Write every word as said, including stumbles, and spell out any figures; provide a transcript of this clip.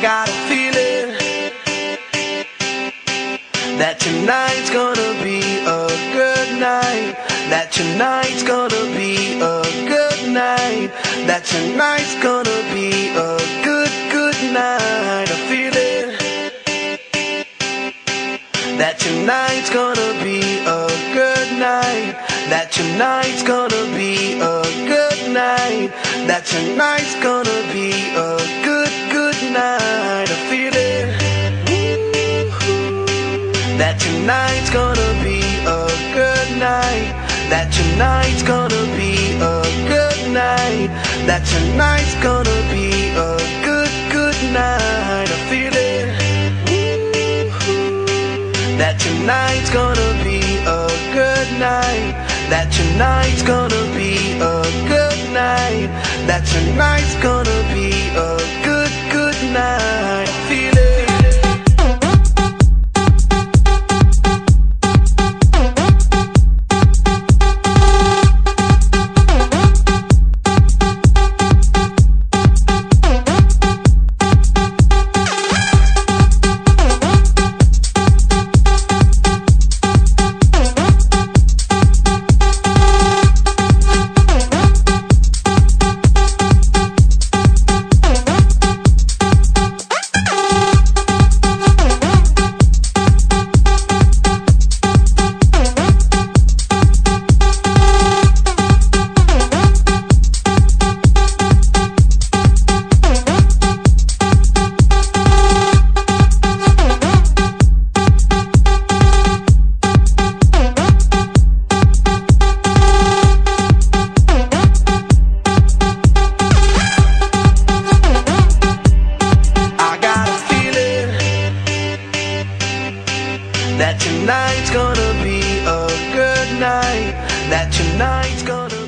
got a feeling that tonight's gonna be a good night. That tonight's gonna be a good night. That tonight's gonna be a good, good night. A feeling that tonight's gonna be a good night. That tonight's gonna be a good night. That tonight's gonna be a good, good night. A feeling that tonight's gonna be a good night. That tonight's gonna be a good night. That tonight's gonna be a good, good night. A feeling that tonight's gonna be a good night. That tonight's gonna be a good night. That tonight's gonna be a good, good night. I feel it. That tonight's gonna be a good night. That tonight's gonna